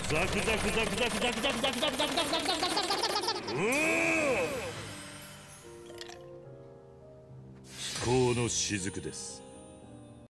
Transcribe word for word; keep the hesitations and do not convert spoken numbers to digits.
ザクザクザクザクザクザクザクザクザクザクザクザクザクザクザク。不幸の雫です。